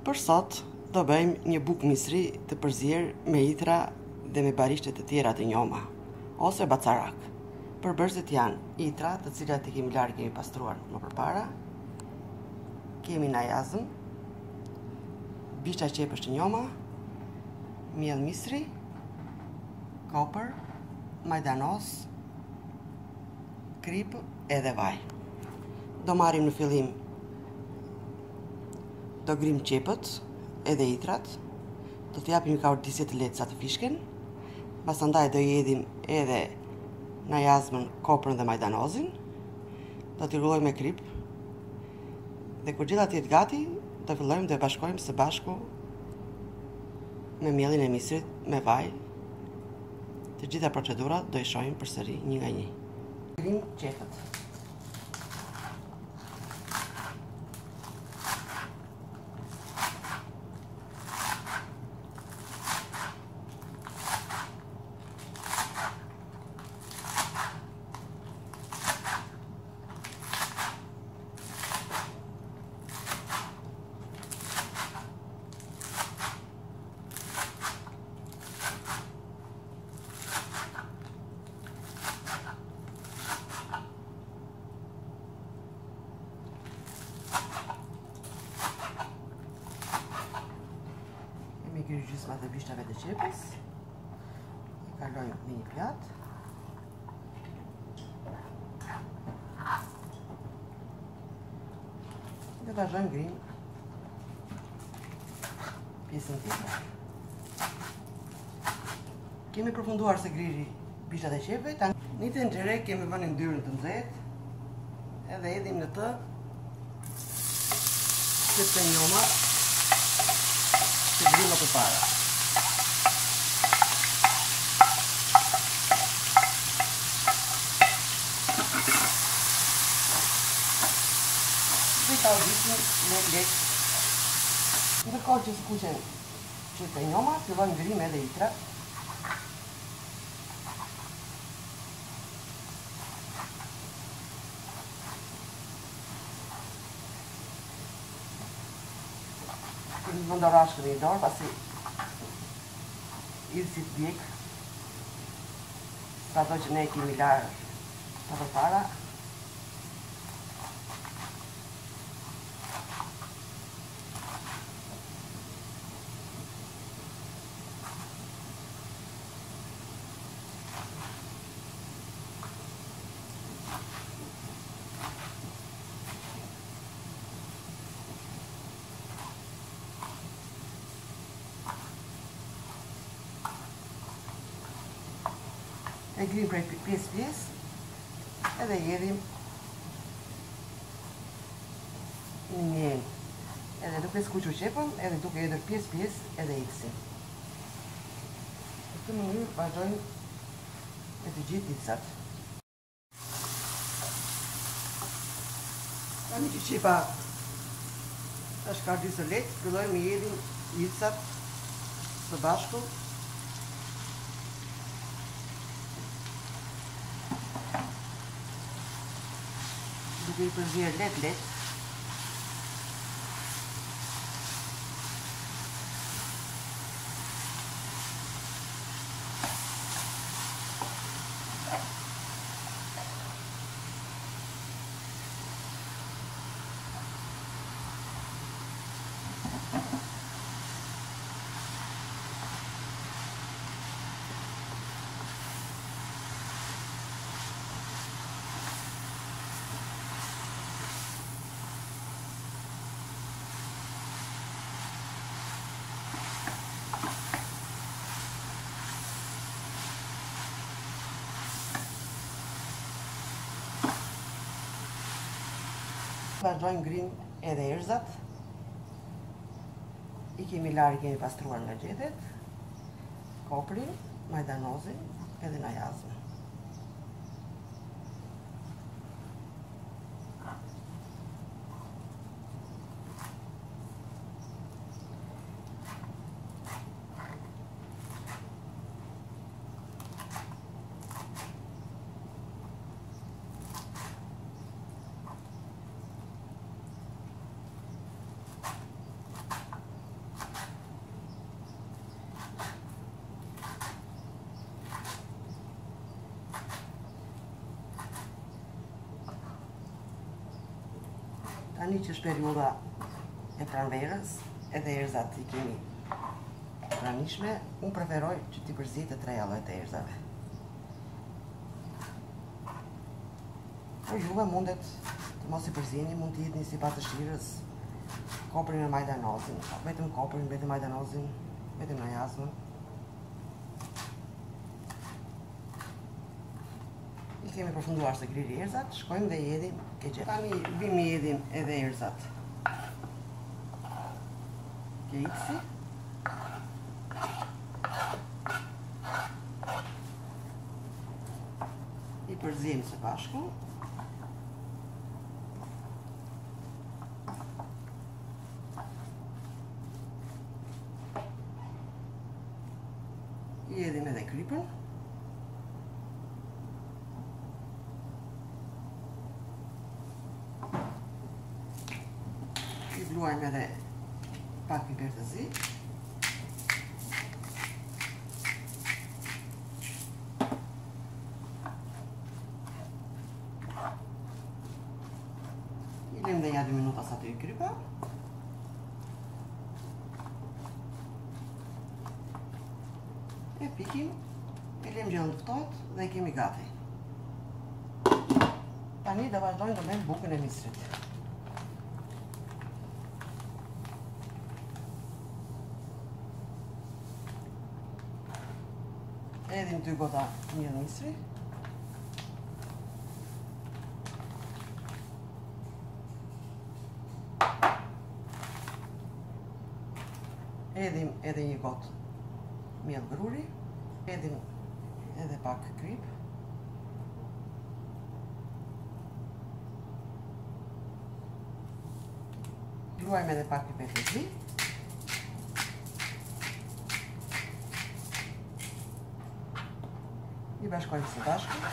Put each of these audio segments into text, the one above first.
Për sot do bëjmë një bukë misri të përzier me ithra dhe me barishtet të tjera të njoma, ose bacarak. Përbërësit janë ithra të cilat i kemi larë, kemi pastruar më përpara, kemi najazën, bishta qepësh të njoma, miell misri, kopër, majdanoz, krip edhe vaj. Do marrim në fillim, do grim qepët edhe ithrat, do t'japim ka ordisje të lehtë sa të fishken, pasandaj do i hedhim edhe najazmën, koprën dhe majdanozin, do t'i rrullojmë me krip, dhe kur gjitha t'jetë gati, do fillojmë dhe bashkojmë së bashku me miellin e misrit, me vaj. Të gjitha procedurat do i shohim përsëri një nga një. Grim qepët. Me kërë gjysmat dhe bishtave të qepës, i kalojmë në një pjatë, dhe vazhdojmë grim pjesën tjetër. Kemi përfunduar se griri bishtat e qepëve, një të nxere kemi vënë ndyrën të nxehtë, edhe hedhim në të qepët e njoma që grimë për para. Dhe ta udhisim me lek. Ndërkohë që skuqen qepët e njoma, fillojmë ngrim edhe itra. Kemi vëndorashkën e i dorë, pasi idhësit bjek, sa do që ne kemi larë të përpara. E grim prej pjesë, edhe hedhim në miell, edhe duke skuqur qepën, edhe duke hedhur pjesë, edhe iksim. Në këtë mënyrë vazhdojmë me të gjithë ithsat. Tani që qepa është kardisë lehtë, fillojmë me hedhim ithsat së bashku. Duke i përzier lehtë. Vazhdojmë grim edhe erzat. I kemi larë, kemi pastruar nga gjetet, koprin, majdanozin edhe najazën. Tani që është periudha e pranverës, edhe erzat i kemi pranishme, unë preferoj që t'i përzihet të treja llojet e erzave. Po juve mundet të mos i përzini, mund t'i jetni sipas dëshirës, koprin e majdanozin, vetëm koprin, vetëm majdanozin, vetëm najazmën. I kemi përfunduar se griri erzat, shkojmë dhe i hedhim keqe. Tani vim i hedhim edhe erzat. Keqësi. I përzim së bashku. I hedhim edhe krypën. I bluajmë edhe pak piper të zi. I lëm dhe ja 2 minuta sa të i krypa. E pikim, e lem gjellën të ftohet dhe i kemi gati. Tani do vazhdojmë të bëjmë bukën e misrit. Hedhim 2 gota miell misri. Hedhim edhe 1 gotë miell gruri, hedhim edhe pak kryp. Bluajmë edhe pak piper të zi. I bashkojmë së bashku.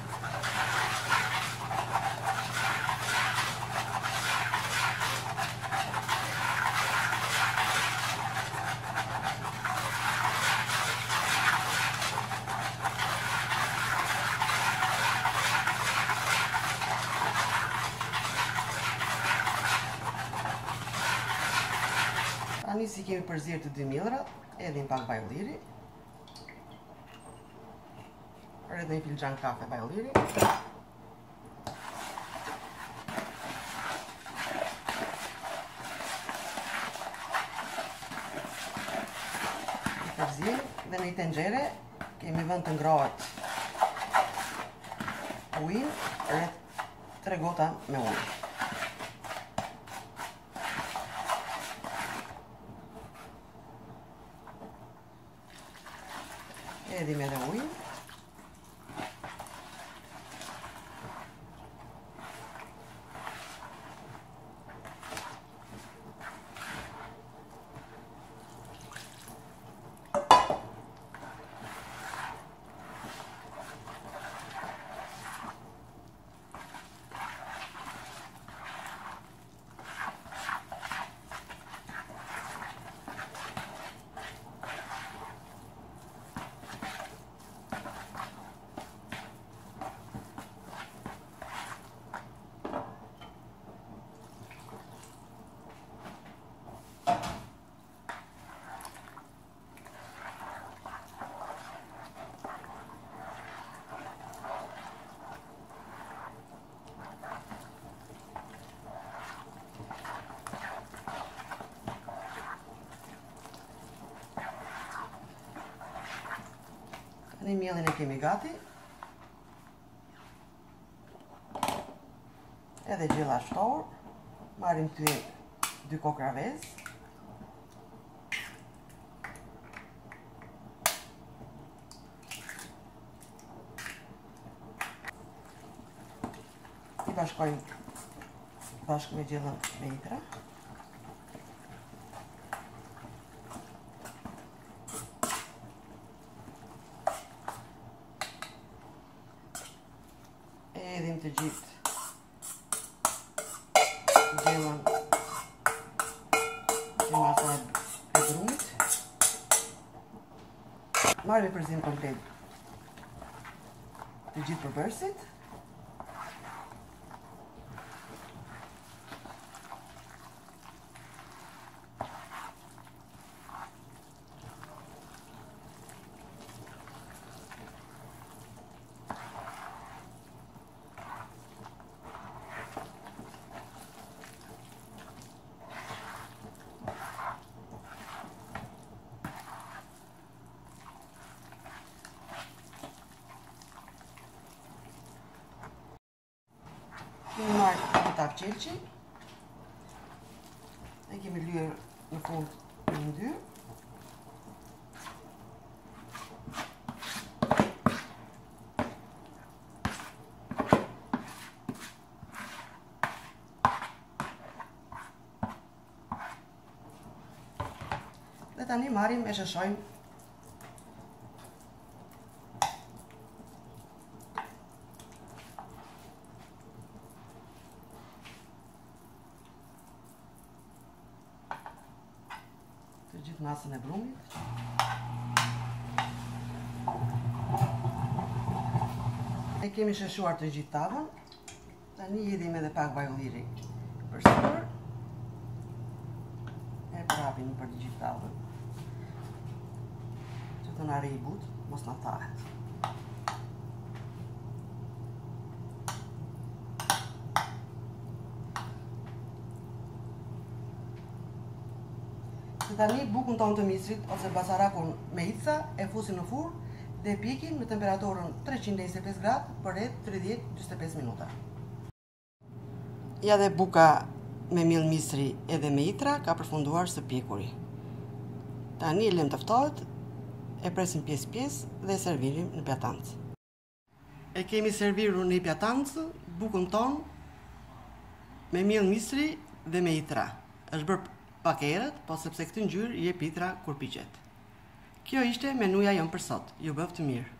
Tani si kemi përzirë të 2 millrat, edhim pak vaj ulliri. Edhe 1 filxhan kafe vaj ulliri. I përzirë dhe në një tenxhere kemi vënë të ngrohet ujin, rreth 3 gota me ujë. Hedhim edhe ujin. Tani miellin e kemi gati. Edhe gjella shtohur. Marrim 2 kokra vezë. I bashkojmë bashkë me gjellën me itra. Edhim të gjithë gjellën e masa e brumit. Marrim përzim komplet të gjithë përbërësit. qelqi. E kemi lyer në fund në dy. Dhe tani marrim e sheshojmë të gjithë masën e brumit. E kemi sheshuar të gjithë tavën. Tani jedhim edhe pak vaj ulliri për sipër. E prapim për të gjithë tavën. Që të na rri i butë, mos na thahet. Dhe tani bukën tonë të misrit ose basarakun me ica e fusim në furrë dhe pikim në temperaturën 325 gradë për rreth 30-45 minuta. Ja dhe buka me miell misri edhe me itra ka përfunduar së pikuri. Tani e lëm të ftohet, e presim pjesë dhe e servirim në pjatancë. E kemi serviru në pjatancë bukën tonë me miell misri dhe me itra. Është bërë pak herët, po sepse këtë ngjyrë jep itra kur piqet. Kjo ishte menuja jonë për sot. Ju bëftë mirë.